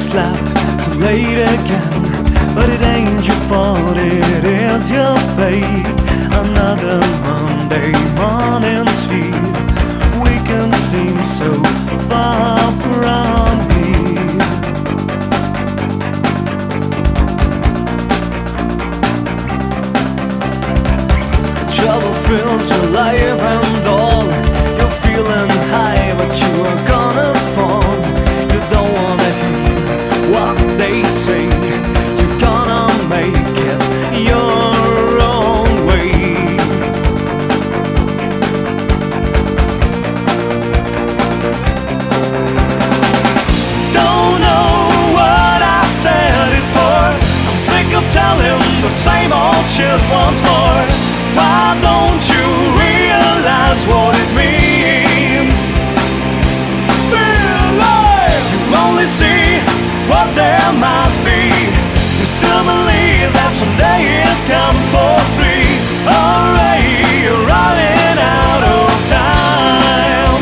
slept too late again, but it ain't your fault, it is your fate. Another Monday morning's here. We can seem so far from here. Trouble fills your life and all. You're feeling high, but you are gonna fall. You don't wanna hear what they say. You're gonna make it your own way. Don't know what I said it for. I'm sick of telling the same old shit once more. Why don't you realize what it means? Feel alive. You only see what there might be. You still believe that someday it comes for free. Alright, you're running out of time.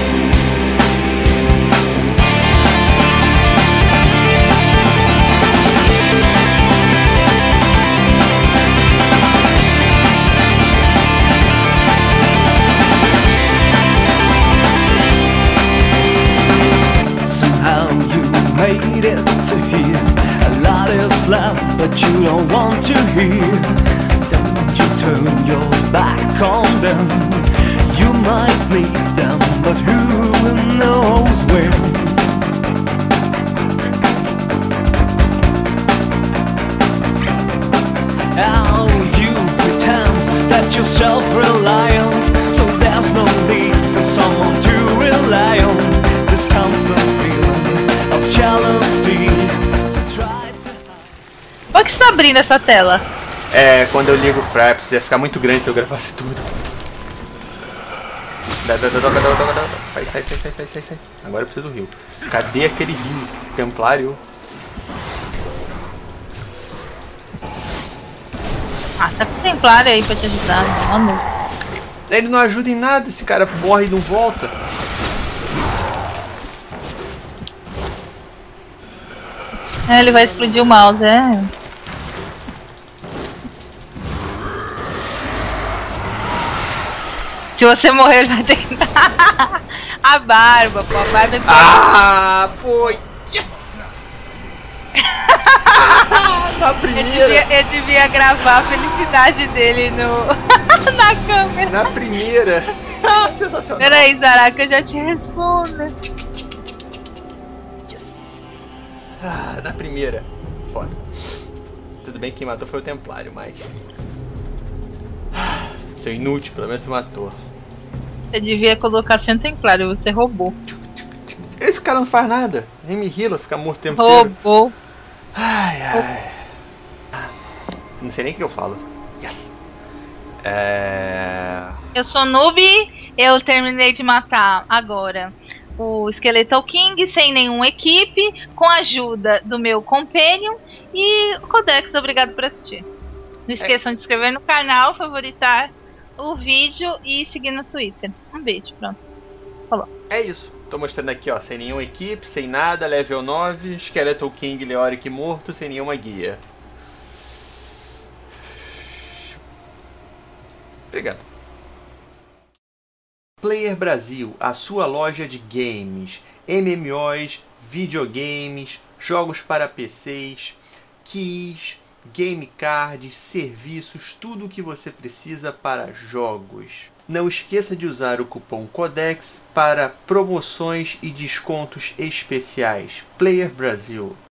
Somehow you made it to here. A lot is left, but you don't want to hear. Don't you turn your back on them. You might need them, but who knows when? How you pretend that you're self-reliant, so there's no need for someone to rely on. This constant feeling of jealousy. Por que você tá abrindo essa tela? É, quando eu ligo o Fraps, ia ficar muito grande se eu gravasse tudo. Sai. Agora eu preciso do rio. Cadê aquele rio templário? Ah, tá com o templário aí pra te ajudar, mano. Ele não ajuda em nada, esse cara morre e não volta. É, ele vai explodir o mouse, é. Se você morrer, ele vai ter que... A barba, pô, a barba é... Ah, foi! Yes! Na primeira! Eu devia gravar a felicidade dele no... na câmera. Na primeira! Ah, sensacional! Peraí, Zara, que eu já te respondo. Yes! Ah, na primeira. Foda. Tudo bem que quem matou foi o Templário, mas... Seu inútil, pelo menos você matou. Você devia colocar sem templário, você roubou. Esse cara não faz nada. Nem me heala, fica morto o tempo inteiro. Roubou. Ai. Não sei nem o que eu falo. Yes! Eu sou noob, eu terminei de matar agora o Skeletal King sem nenhuma equipe, com a ajuda do meu companion e o Codex, obrigado por assistir. Não esqueçam de se inscrever no canal, favoritar o vídeo e seguir no Twitter. Um beijo, pronto. Falou. É isso. Tô mostrando aqui, ó, sem nenhuma equipe, sem nada, level 9, Skeletal King, Leoric morto, sem nenhuma guia. Obrigado. Player Brasil, a sua loja de games, MMOs, videogames, jogos para PCs, keys, game cards, serviços, tudo o que você precisa para jogos. Não esqueça de usar o cupom CODEX para promoções e descontos especiais. Player Brasil.